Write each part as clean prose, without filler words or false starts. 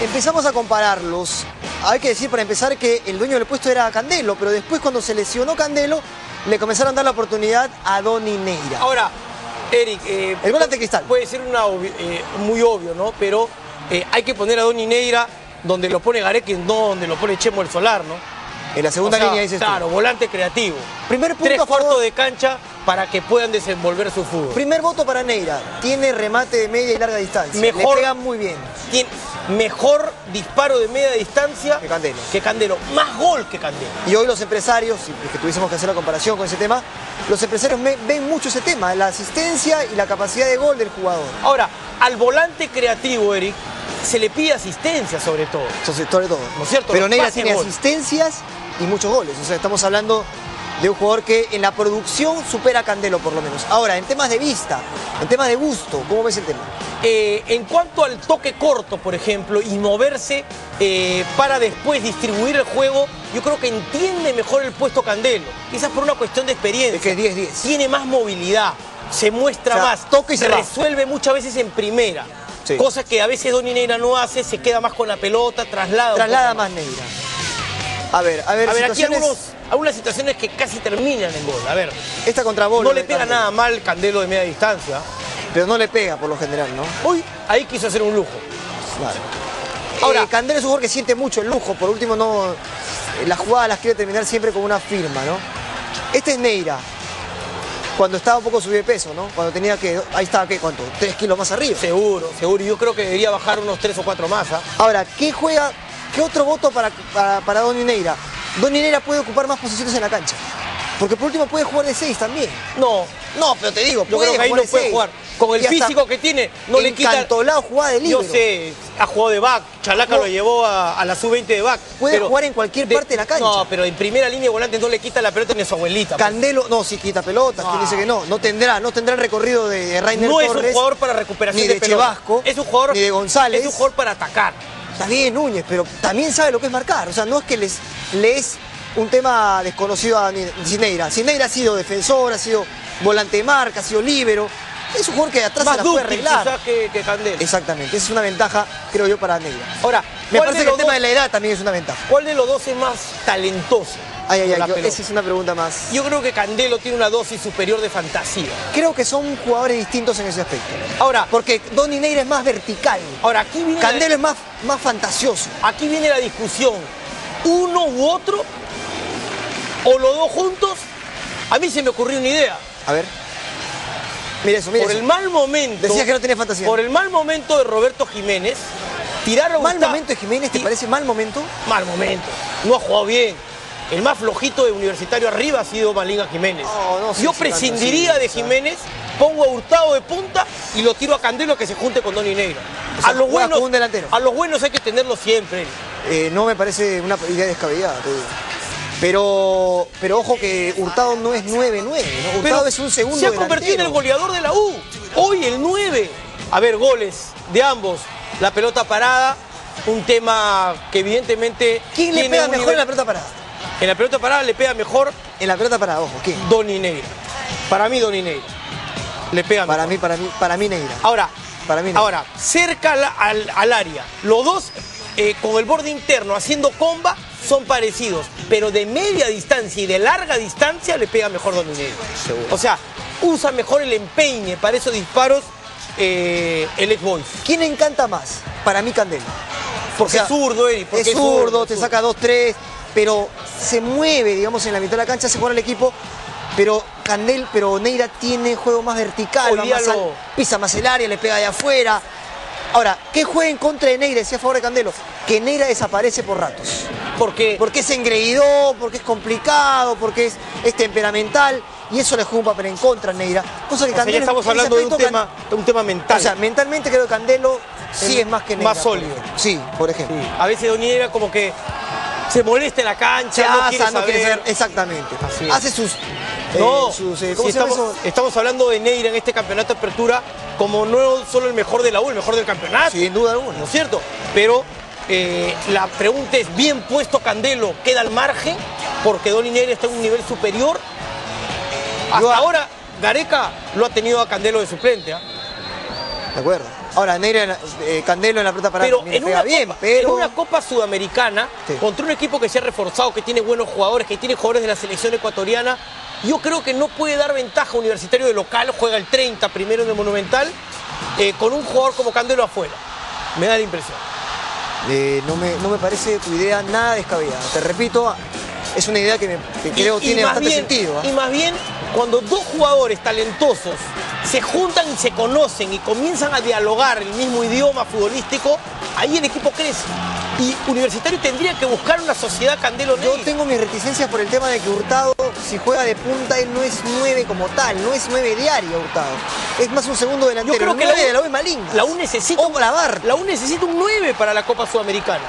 empezamos a compararlos, hay que decir para empezar que el dueño del puesto era Candelo, pero después cuando se lesionó Candelo, le comenzaron a dar la oportunidad a Donny Neira. Ahora, Eric, el volante Cristal. Puede ser muy obvio, ¿no? Pero hay que poner a Donny Neira donde lo pone Gareca y no donde lo pone Chemo el Solar, ¿no? En la segunda línea dices claro, tú. Volante creativo. Primer punto 3 a favor. cuartos de cancha para que puedan desenvolver su fútbol. Primer voto para Neira. Tiene remate de media y larga distancia. Mejor, le pega muy bien. Tiene mejor disparo de media distancia que Candelo. Más gol que Candelo. Y hoy los empresarios, si es que tuviésemos que hacer la comparación con ese tema, los empresarios ven mucho ese tema, la asistencia y la capacidad de gol del jugador. Ahora, al volante creativo, Eric, se le pide asistencia sobre todo. Sobre todo. ¿No es cierto? Pero Neira tiene asistencias y muchos goles. O sea, estamos hablando de un jugador que en la producción supera a Candelo por lo menos. Ahora, en temas de vista, en temas de gusto, ¿cómo ves el tema? En cuanto al toque corto, por ejemplo, y moverse para después distribuir el juego, yo creo que entiende mejor el puesto Candelo. Quizás por una cuestión de experiencia. Es que es 10-10. Tiene más movilidad, se muestra más, toca y se resuelve muchas veces en primera. Sí. Cosa que a veces Donny Neira no hace, se queda más con la pelota, traslada más Neira. A ver, aquí algunas situaciones que casi terminan en gol. A ver, esta contra Bolo. No le pega nada mal Candelo de media distancia. Pero no le pega por lo general, ¿no? Hoy ahí quiso hacer un lujo. Claro. Ahora, Candelo es un jugador que siente mucho el lujo. Por último, no, las jugadas las quiere terminar siempre con una firma, ¿no? Este es Neira. Cuando estaba un poco subido de peso, ¿no? Cuando tenía que... Ahí estaba, ¿qué? ¿Cuánto? 3 kilos más arriba. Seguro. Yo creo que debería bajar unos 3 o 4 más. ¿Eh? Ahora, ¿qué otro voto para Donny Neira? Donny Neira puede ocupar más posiciones en la cancha. Porque por último puede jugar de 6 también. No, pero te digo, yo creo que ahí no puede jugar. Con el físico que tiene, no le quita... Encantolado jugada de libero. Yo sé, ha jugado de back. Chalaca lo llevó a la sub-20 de back. Puede jugar en cualquier parte de la cancha. No, pero en primera línea de volante no le quita la pelota ni a su abuelita. Candelo, no, sí quita pelota. ¿Quién dice que no? No tendrá el recorrido de Rainer Torres. No es un jugador para recuperación ni de Chevasco, es un jugador, ni de González. Es un jugador para atacar. Está bien Núñez, pero también sabe lo que es marcar. O sea, no es que le es un tema desconocido a Neira. Neira ha sido defensor, ha sido volante de marca, ha sido líbero. Es un jugador que atrás se la puede arreglar. Más que Candelo. Exactamente, esa es una ventaja, creo yo, para Neira. Ahora, me parece que el tema de la edad también es una ventaja. ¿Cuál de los dos es más talentoso? Esa es una pregunta más. Yo creo que Candelo tiene una dosis superior de fantasía. Creo que son jugadores distintos en ese aspecto. Ahora, porque Donny Neira es más vertical. Ahora, aquí viene Candelo es más fantasioso. Aquí viene la discusión. Uno u otro, o los dos juntos. A mí se me ocurrió una idea. A ver. Mira eso, mira Por el mal momento... Decías que no tenía fantasía. Por el mal momento de Roberto Jiménez, tirar a ¿Mal momento de Jiménez? ¿Te parece mal momento? Mal momento. No ha jugado bien. El más flojito de Universitario arriba ha sido Malinga Jiménez. Yo prescindiría de Jiménez, pongo a Hurtado de punta y lo tiro a Candelo a que se junte con Donny Neira. O sea, a los buenos hay que tenerlos siempre. No me parece una idea descabellada, te digo. Pero ojo que Hurtado no es 9-9, ¿no? Hurtado es un segundo delantero. Se ha convertido en el goleador de la U. Hoy el 9. A ver, goles de ambos. La pelota parada, un tema que evidentemente... ¿Quién le pega mejor en la pelota parada? En la pelota parada le pega mejor... En la pelota parada, ojo, ¿quién? Donny Neira. Para mí Donny Neira. Le pega mejor. Para mí Neira. Ahora, cerca al área. Los dos con el borde interno haciendo comba son parecidos, pero de media distancia y de larga distancia le pega mejor Donny Neira. O sea, usa mejor el empeine para esos disparos el ex-boys. ¿Quién encanta más? Para mí Candelo. Porque es zurdo, Eric. Es zurdo, te saca 2-3, pero se mueve, digamos, en la mitad de la cancha, se juega el equipo. Pero Neira tiene juego más vertical, pisa más el área, le pega de afuera. Ahora, ¿qué juega en contra de Neira? Decía a favor de Candelo, que Neira desaparece por ratos. Porque es engreído, porque es complicado, porque es temperamental. Y eso le juega un papel en contra a Neira. Cosa que Candelo... Ya estamos hablando de un tema mental. O sea, mentalmente creo que Candelo sí es más que Neira. Más sólido. Sí, por ejemplo. Sí. A veces Donny Neira como que se molesta en la cancha, no quiere saber. Exactamente. Hace sus... estamos hablando de Neira en este campeonato de apertura como no solo el mejor de la U, el mejor del campeonato. Sin duda alguna. ¿No es cierto? Pero la pregunta es, ¿bien puesto Candelo queda al margen? Porque Donny Neira está en un nivel superior. Hasta ahora Gareca lo ha tenido a Candelo de suplente. De acuerdo. Ahora, Neira, Candelo en la pelota parada pero también en le pega bien, copa, pero... en una Copa Sudamericana, Sí. contra un equipo que se ha reforzado, que tiene buenos jugadores, que tiene jugadores de la selección ecuatoriana, yo creo que no puede dar ventaja a Universitario de local, juega el 30 primero en el Monumental, con un jugador como Candelo afuera. Me da la impresión. No me parece tu idea nada descabellada. Te repito, es una idea que creo tiene bastante sentido. Y más bien, cuando dos jugadores talentosos se juntan y se conocen y comienzan a dialogar el mismo idioma futbolístico, ahí el equipo crece. Y Universitario tendría que buscar una sociedad Candelo-Neira. Yo tengo mis reticencias por el tema de que Hurtado, si juega de punta, él no es 9 como tal, no es 9 diario Hurtado. Es más un segundo delantero. Yo creo que la U es maligna. La U necesita un 9 para la Copa Sudamericana.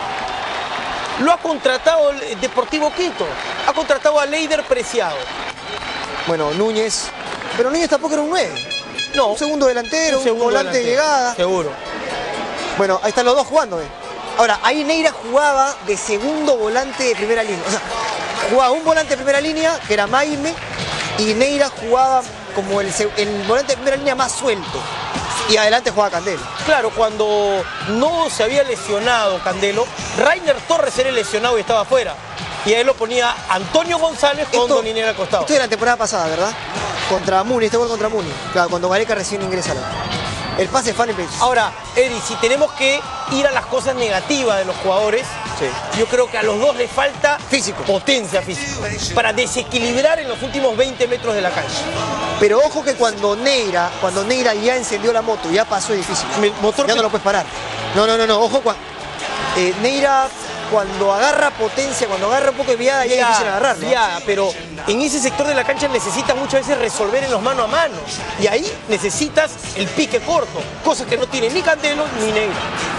Lo ha contratado el Deportivo Quito. Ha contratado a Leider Preciado. Bueno, Núñez. Pero Núñez tampoco era un 9. No. Un segundo delantero, un volante de llegada. Seguro. Bueno, ahí están los dos jugando. Ahora, ahí Neira jugaba de segundo volante de primera línea. O sea, jugaba un volante de primera línea, que era Maime, y Neira jugaba como el volante de primera línea más suelto. Y adelante jugaba Candelo. Claro, cuando no se había lesionado Candelo, Rainer Torres era lesionado y estaba afuera. Y ahí lo ponía Antonio González con Don Inés al costado. Esto era la temporada pasada, ¿verdad? Contra Muni, este gol contra Muni. Claro, cuando Gareca recién ingresa a la... El pase es Fanny Pérez. Ahora, Eri, si tenemos que ir a las cosas negativas de los jugadores, sí, yo creo que a los dos les falta físico, potencia física, para desequilibrar en los últimos 20 metros de la cancha. Pero ojo que cuando Neira ya encendió la moto, ya pasó, es difícil. Ya no lo puedes parar. No, ojo, Neira cuando agarra potencia, cuando agarra un poco de viada, ya es difícil agarrarlo. Ya, pero en ese sector de la cancha necesitas muchas veces resolver en los mano a mano. Y ahí necesitas el pique corto, cosa que no tiene ni Candelo ni Neira.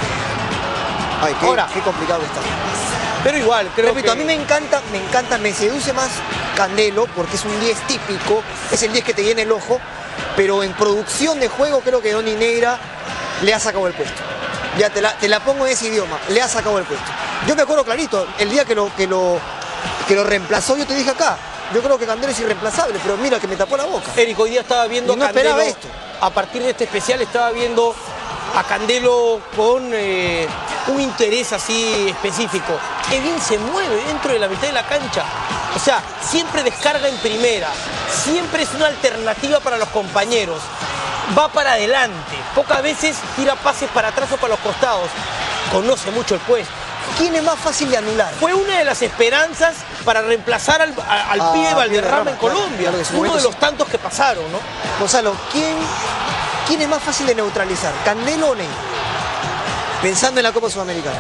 Ay, qué complicado está. Pero igual, creo Repito, que... a mí me encanta, me seduce más Candelo, porque es un 10 típico, es el 10 que te llena el ojo, pero en producción de juego creo que Don Neira le ha sacado el puesto. Ya te la pongo en ese idioma, le ha sacado el puesto. Yo me acuerdo clarito, el día que lo reemplazó, yo te dije acá, yo creo que Candelo es irreemplazable, pero mira que me tapó la boca. Eric, hoy día estaba viendo y no a Candelo, esperaba esto. A partir de este especial estaba viendo a Candelo con un interés así específico. Que bien se mueve dentro de la mitad de la cancha. O sea, siempre descarga en primera, siempre es una alternativa para los compañeros. Va para adelante, pocas veces tira pases para atrás o para los costados. Conoce mucho el puesto. ¿Quién es más fácil de anular? Fue una de las esperanzas para reemplazar al pibe Valderrama en Colombia. Claro, uno de los tantos que pasaron, ¿no? Gonzalo, ¿quién es más fácil de neutralizar? ¿Candelo o Neira? Pensando en la Copa Sudamericana.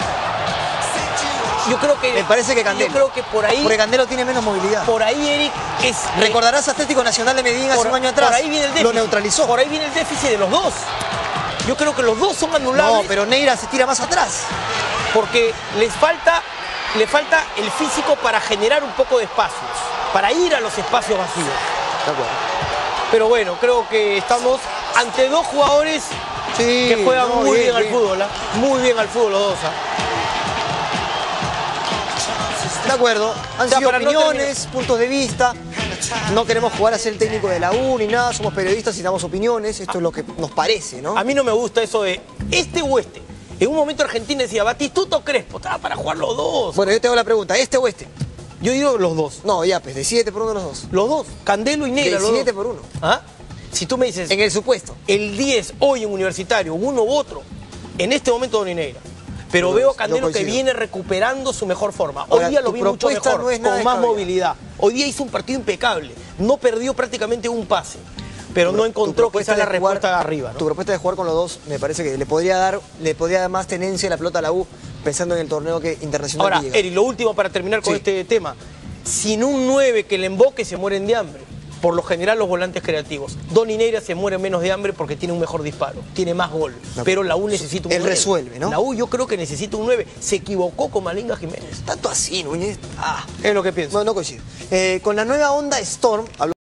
Yo creo que... Me parece que Candelo. Yo creo que por ahí... Porque Candelo tiene menos movilidad. Por ahí, Eric, es... Recordarás Atlético Nacional de Medellín hace un año atrás. Por ahí viene el déficit. Lo neutralizó. Por ahí viene el déficit de los dos. Yo creo que los dos son anulables. No, pero Neira se tira más atrás. Porque le falta el físico para generar un poco de espacios. Para ir a los espacios vacíos. De acuerdo. Pero bueno, creo que estamos ante dos jugadores que juegan muy bien al fútbol. Muy bien al fútbol los dos. De acuerdo, han sido opiniones, puntos de vista. No queremos jugar a ser el técnico de la U ni nada, somos periodistas y damos opiniones. Esto es lo que nos parece, ¿no? A mí no me gusta eso de este o este. En un momento Argentina decía, Batistuta o Crespo, estaba para jugar los dos. Bueno, yo te hago la pregunta, ¿este o este? Yo digo los dos. No, ya, pues, decídete por uno de los dos. Los dos, Candelo y Neira, los dos. Decídete por uno. ¿Ah? Si tú me dices... En el supuesto. El 10 hoy en Universitario, uno u otro, en este momento Don Neira. Pero veo a Candelo que viene recuperando su mejor forma. Hoy día lo vi mucho mejor, con más movilidad. Hoy día hizo un partido impecable. No perdió prácticamente un pase. Pero no encontró quizás la respuesta arriba, ¿no? Tu propuesta de jugar con los dos me parece que le podría dar más tenencia a la pelota a la U pensando en el torneo internacional. Ahora, Eri, lo último para terminar con este tema. Sin un 9 que le emboque se mueren de hambre. Por lo general los volantes creativos. Don Neira se muere menos de hambre porque tiene un mejor disparo, tiene más gol. Pero la U necesita un 9. Él resuelve, ¿no? La U yo creo que necesita un 9. Se equivocó con Malinga Jiménez. Tanto así, Núñez. Es lo que pienso. No coincido. Con la nueva onda Storm...